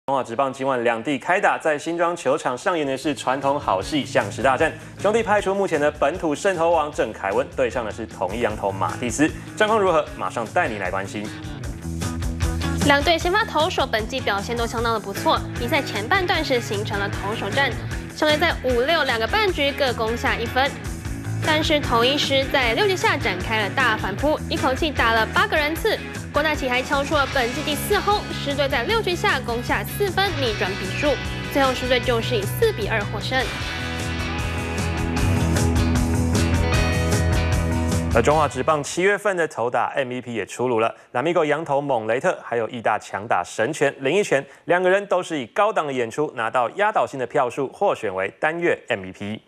中华职棒今晚两地开打，在新庄球场上演的是传统好戏相识大战。兄弟派出目前的本土胜投王郑凯文，对上的是统一洋投马蒂斯，战况如何？马上带你来关心。 两队先发投手本季表现都相当的不错，比赛前半段是形成了投手战，兄弟在5、6两个半局各攻下1分。 但是统一狮在6局下展开了大反扑，一口气打了8个人次。郭大奇还敲出了本季第4轰，狮队在6局下攻下4分，逆转比数。最后狮队就是以4比2获胜。 而中华职棒7月份的投打 MVP 也出炉了，拉米狗洋投猛雷特，还有义大强打神拳林奕泉，两个人都是以高档的演出拿到压倒性的票数，获选为单月 MVP。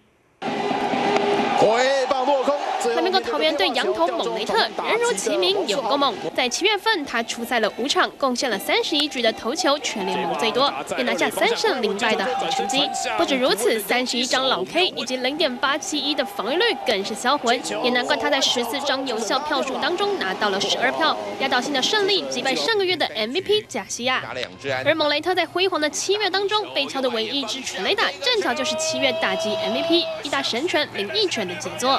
回棒落空。 拉米狗桃园队洋投猛雷特人如其名，有够猛。在7月份，他出赛了5场，贡献了31局的投球，全联盟最多，也拿下3胜0败的好成绩。不止如此，31张老 K 以及0.871的防御率更是销魂，也难怪他在14张有效票数当中拿到了12票，压倒性的胜利击败上个月的 MVP 贾西亚。而猛雷特在辉煌的7月当中被敲的唯一一支全垒打，正巧就是7月打击 MVP 义大神拳林奕泉的杰作。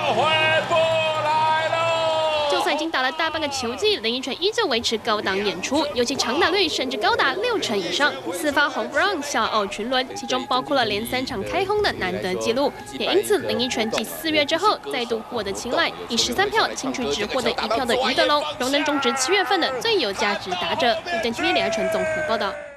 就算已经打了大半个球季，林奕泉依旧维持高档演出，尤其长打率甚至高达60%以上，4发红不让笑傲群伦，其中包括了连3场开轰的难得纪录。也因此，林奕泉继4月之后再度获得青睐，以13票轻取只获得1票的余德龙，荣登中职7月份的最有价值打者。UDN TV 李爱纯综合报道。